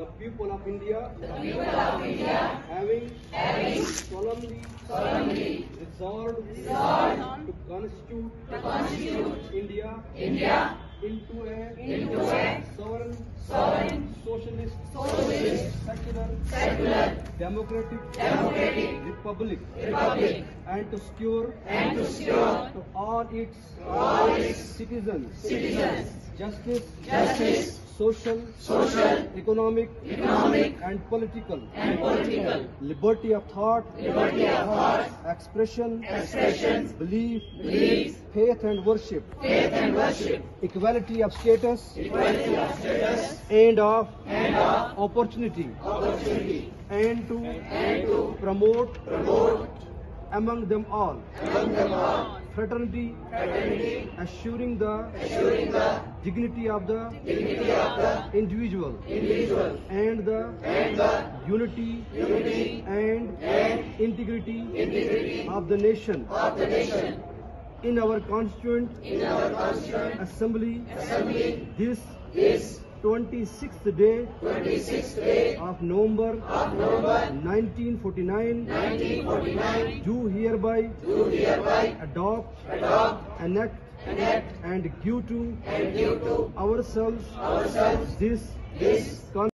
the people of India, having solemnly resolved to constitute India into a sovereign, socialist, secular, democratic republic, and to secure to all its citizens justice, social, economic, and political, liberty of thought, expression, belief, faith and worship, equality of status, and of opportunity, and to promote among them all fraternity, assuring the dignity of the individual, and the unity and integrity of the nation. In our Constituent Assembly, this 26th day of November 1949, do hereby adopt, enact, and give to ourselves this